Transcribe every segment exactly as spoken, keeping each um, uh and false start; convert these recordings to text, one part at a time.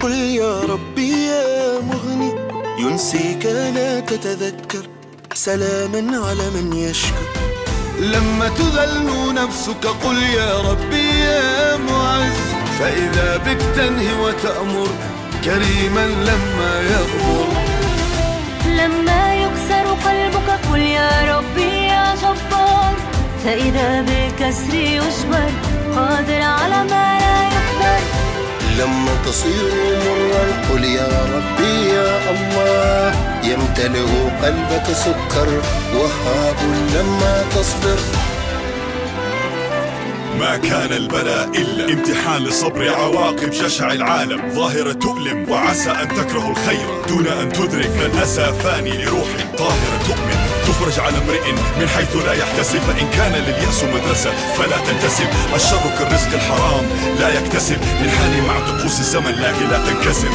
قل يا ربي يا مغني ينسيك لا تتذكر سلاما على من يشكر. لما تذل نفسك قل يا ربي يا معز، فإذا بك تنهي وتأمر كريما لما يغفر. لما يكسر قلبك قل يا ربي يا جبار، فإذا بالكسر يجبر قادر على ما لا يقدر. لما تصير مرا قل يا ربي يا الله، يمتلئ قلبك سكر وهاب لما تصبر. ما كان البلاء إلا امتحان لصبر عواقب جشع العالم، ظاهرة تؤلم وعسى أن تكره الخير دون أن تدرك الأسى فاني لروح طاهرة تؤمن، تفرج على امرئ من حيث لا يحتسب، فإن كان لليأس مدرسة فلا تنتسب. الشر كالرزق الحرام لا يكتسب، للحال مع طقوس الزمن لكن لا تنكسر.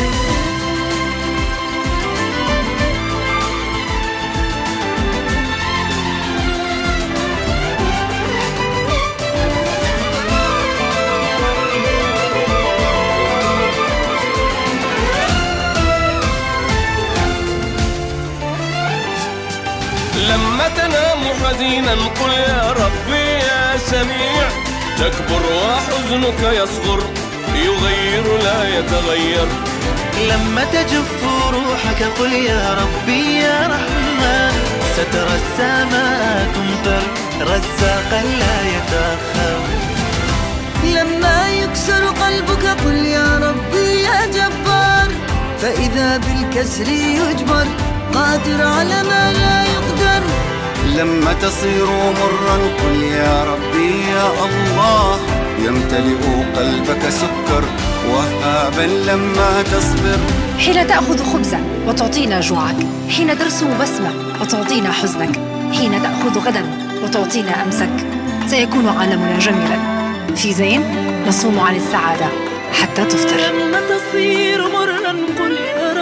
لما تنام حزينا قل يا ربي يا سميع، تكبر وحزنك يصغر يغير لا يتغير. لما تجف روحك قل يا ربي يا رحمن، سترى السماء تمطر رزاقا لا يتأخر. لما يكسر قلبك قل يا ربي يا جبار، فإذا بالكسر يجبر قادر على ما لا يقدر. لما تصير مرا قل يا ربي يا الله، يمتلئ قلبك سكر وهابا لما تصبر. حين تأخذ خبزا وتعطينا جوعك، حين ترسم بسمة وتعطينا حزنك، حين تأخذ غدا وتعطينا أمسك، سيكون عالمنا جميلا. في زين نصوم عن السعادة حتى تفطر. لما تصير مرا قل يا